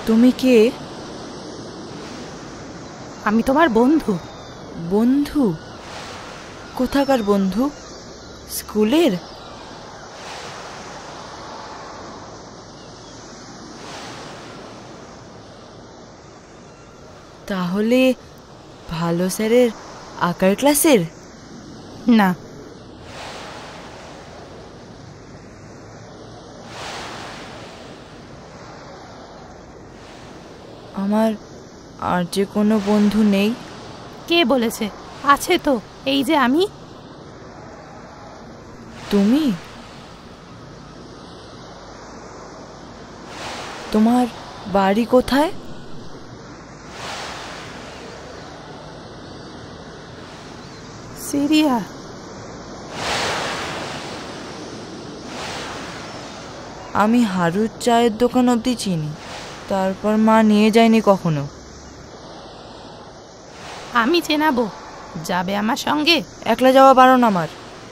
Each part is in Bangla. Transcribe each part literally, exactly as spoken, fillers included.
তুমি কে? আমি তোমার বন্ধু। বন্ধু? কোথাকার বন্ধু? স্কুলের? তাহলে ভালো স্যারের আঁকার ক্লাসের? না, আমার আর যে কোনো বন্ধু নেই? কে বলেছে? আছে তো, এই যে আমি। তুমি? তোমার বাড়ি কোথায়? সিরিয়া। আমি হারুর চায়ের দোকান অবধি চিনি, তারপর মা নিয়ে যায়নি কখনো। আমি চেনাবো, যাবে আমার সঙ্গে? একলা যাওয়া বারণ আমার।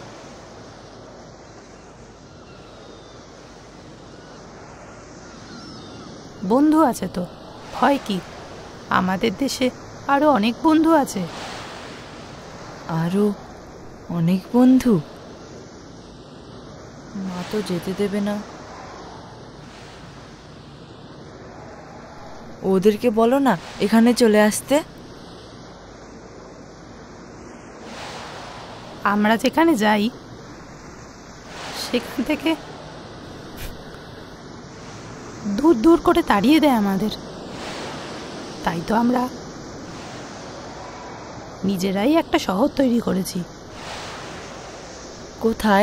বন্ধু আছে তো, ভয় কি? আমাদের দেশে আরো অনেক বন্ধু আছে। আরো অনেক বন্ধু? মা তো যেতে দেবে না। ওদেরকে বলো না এখানে চলে আসতে। আমরা যেখানে যাই সেখান থেকে দূর দূর করে তাড়িয়ে দেয় আমাদের। তাই তো আমরা নিজেরাই একটা শহর তৈরি করেছি। কোথায়?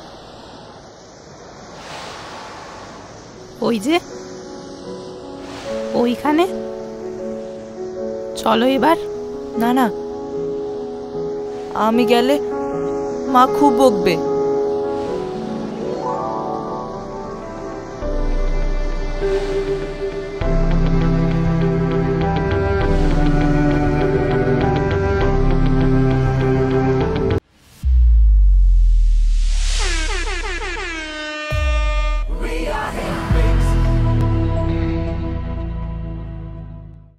ওই যে ওইখানে। চলো এবার। না না, আমি গেলে মা খুব বকবে।